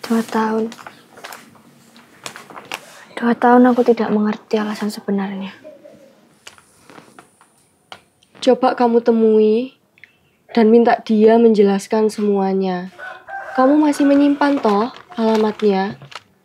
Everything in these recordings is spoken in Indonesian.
2 tahun. 2 tahun aku tidak mengerti alasan sebenarnya. Coba kamu temui dan minta dia menjelaskan semuanya. Kamu masih menyimpan toh alamatnya?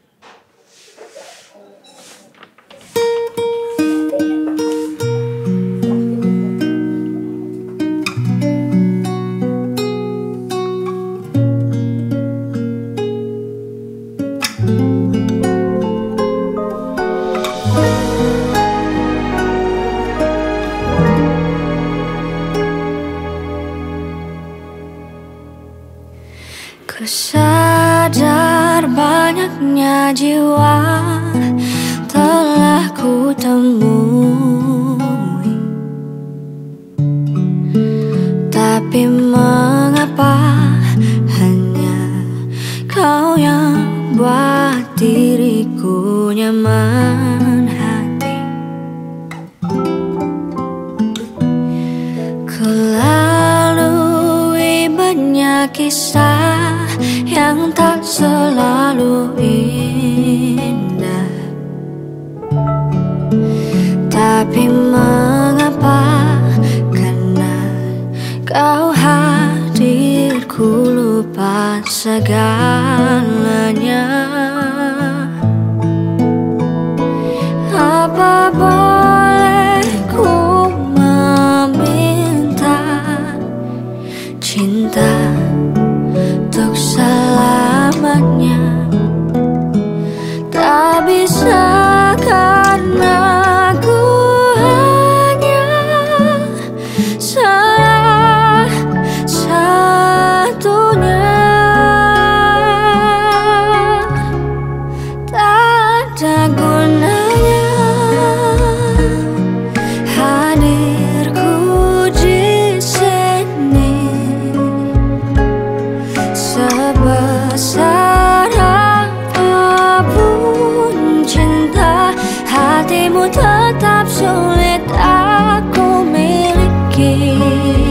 Ku sadar banyaknya jiwa telah ku temui, tapi mengapa hanya kau yang buat diriku nyaman hati. Ku lalui banyak kisah yang tak selalu indah, tapi mengapa karena kau hadir ku lupa segalanya. Apa boleh ku meminta cinta untuk selamanya? Tak bisa karena aku hanya salah satunya. Tak ada gunanya hadirku di sini. Sebesar apapun cinta, hatimu tetap sulit aku miliki.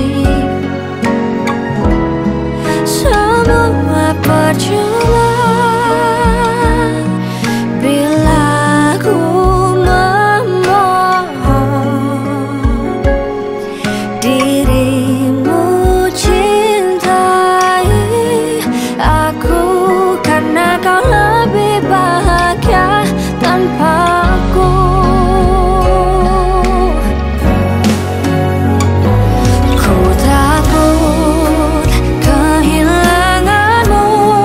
Semua percuma bila ku memohon dirimu cintai aku, karena kau lebih bahagia tanpa aku. Ku takut kehilanganmu,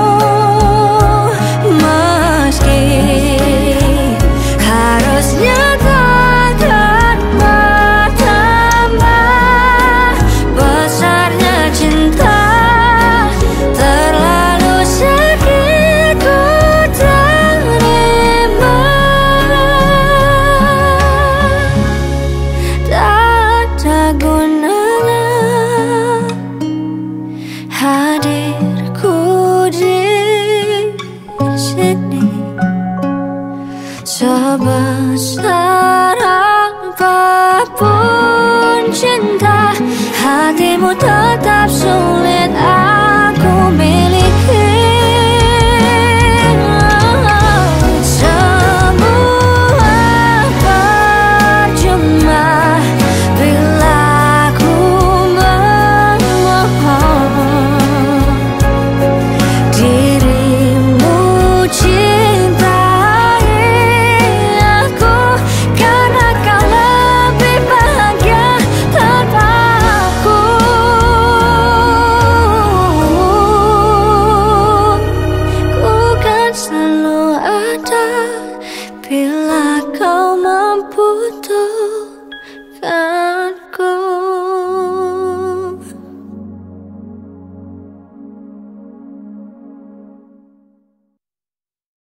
meski harusnya takkan bertambah besarnya cinta. Terlalu sakit ku terima, tak ada gunanya hadirku di sini. Sebesar apapun cinta, hatimu tetap sulit